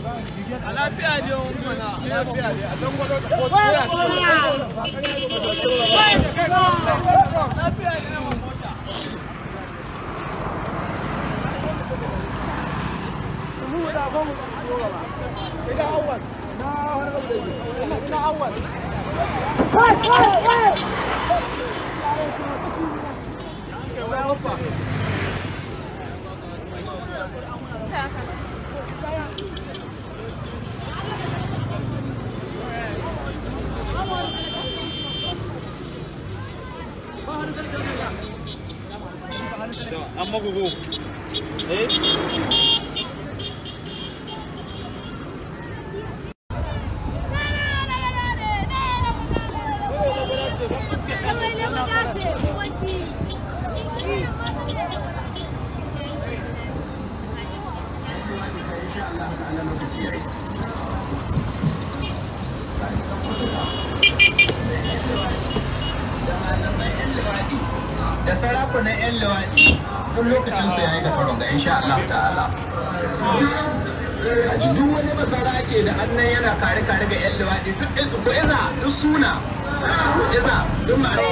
Amma gugu. da sarakunan 'yan luwaɗi duk lokacin su yayi da faron da insha Allah ta'ala a duk wani masara ake da annan yana kare ga 'yan luwaɗi duk ko iza duk suna iza duk mare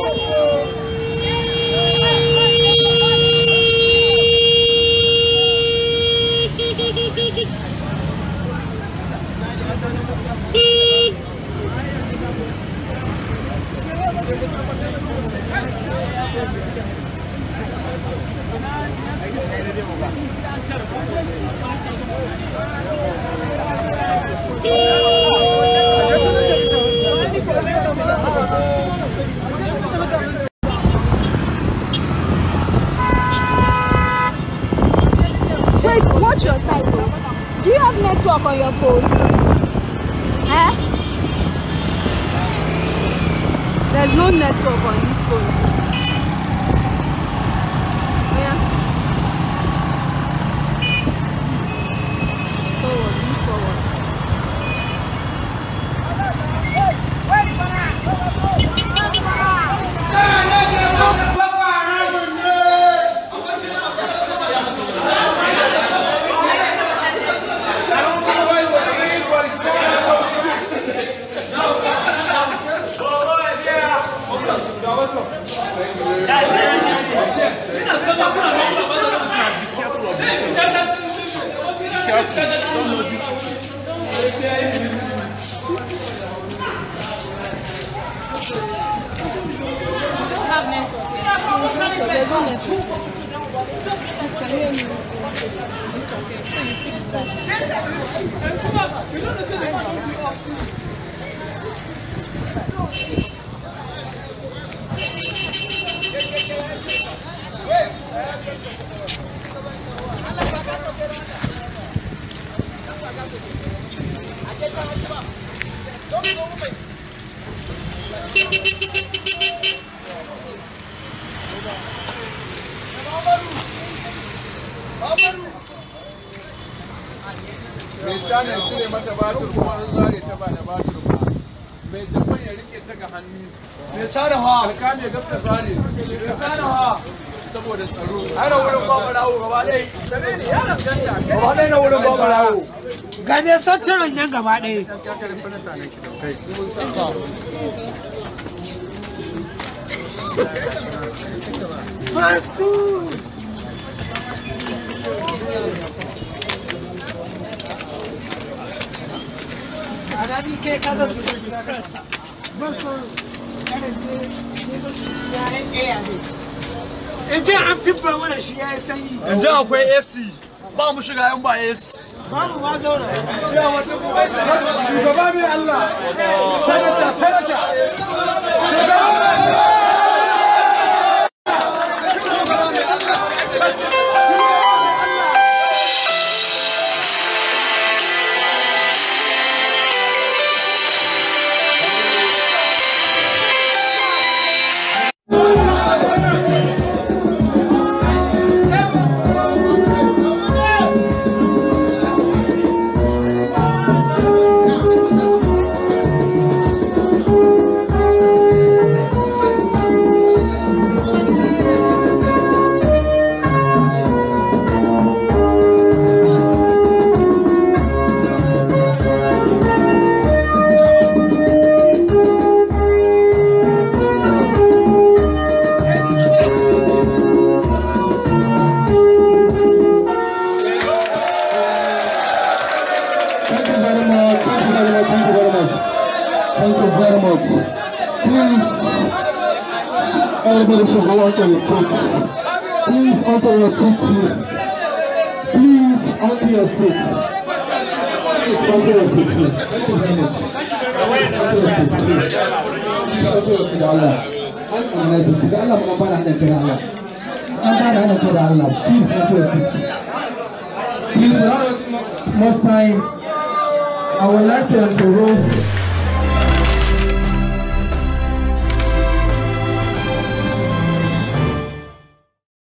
Wait, watch your side. Do you have network on your phone? Eh? There's no network on this phone. Yeah. Forward, move forward. There's no network. Can you hear me? It's okay. So you fix that. mai canan shi ne mata batur kuma an zare ta ba da batur ba mai japan ya rike ta ga hannu mai canan ha alkali ya gafta zare mai canan ha saboda tsaro ai na wurin babu rawo gaba ɗaya sabe ne ya danganta gaba ɗaya na wurin babu rawo ga me santaran nan gaba ɗaya masu Anani ke kaga su in ji an fibba mana shi ya yi sanyi in ji akwai AC ba mu shiga yan ba AC babu ma zauna shugaba mai Allah sanata shugaba Everybody should go onto your seat. Please onto your seat, please. Please onto your seat. Please onto your seat, please. Onto your seat, Allah. Allah mengambil anda ke Allah. Anda ke Allah. Please onto your seat. Please, without wasting much time, I would like to introduce